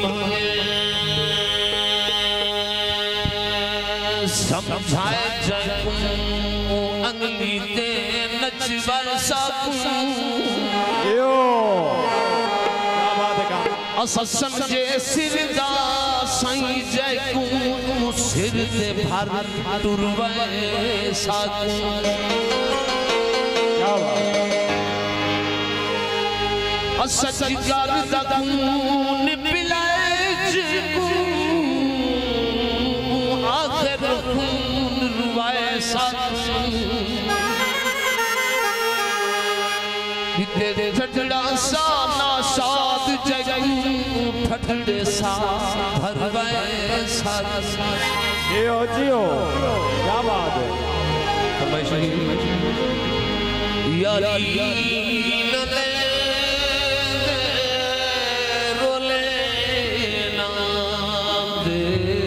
समझाए जगू अंगली ते नचवर साकू यो क्या बात है का असम जे सिरदा साईं जगू सिर ते भर टुरवे साकू क्या बात असच कर दकून बिलाज को आखिर खून रुवाए साकू तेरे ठठड़ा सा नाशाद जगू ठठड़े सा भरवाए साकू जियो जियो क्या बात है यारी नले रोले ना दे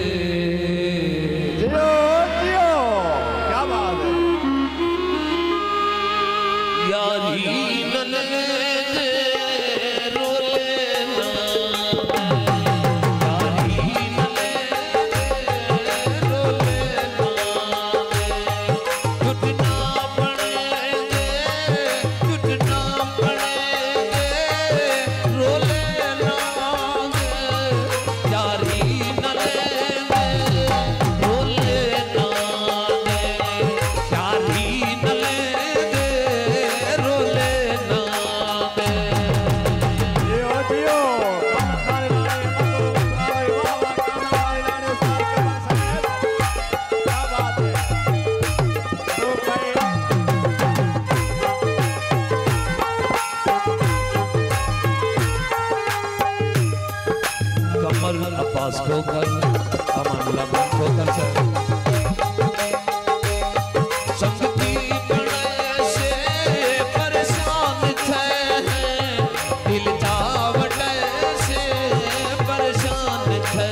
जियो जियो क्या बात है यारी नले रोले ना यारी नले रोले ना घुटना पड़ेंगे घुटना पड़ेंगे रोले ना यारी नले रोले ना यारी नले रोले ना जियो जियो क्या बात है तो भाई कमर अब्बास ठोकर अमानुल्लाह खान ठोकर से संगती बड़े से परेशान थे दिल जावटे से परेशान थे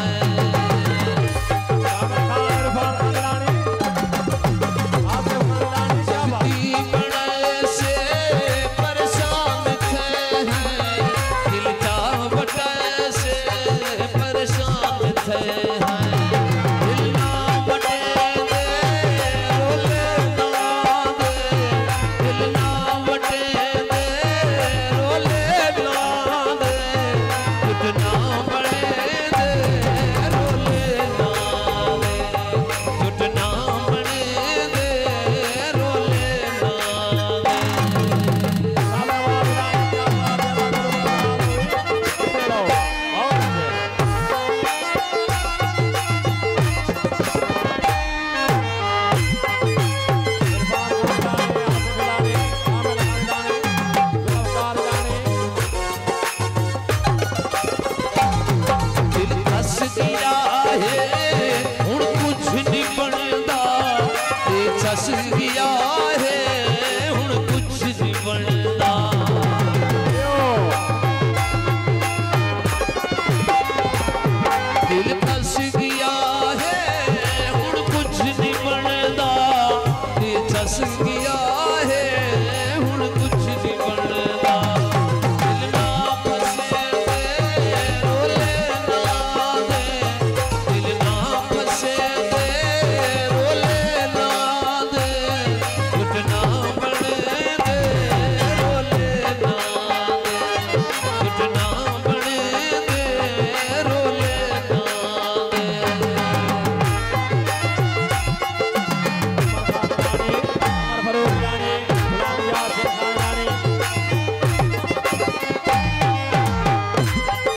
संगती बड़े से परेशान थे दिल जावटे से परेशान थे दिल ना बटेंगे रोले ना दे दिल ना बटेंगे रोले ना दे घुटना पड़ेंगे रोले ना दे घुटना पड़ेंगे रोले ना दिल कस गया है हुण कुछ नहीं बनदा ते चस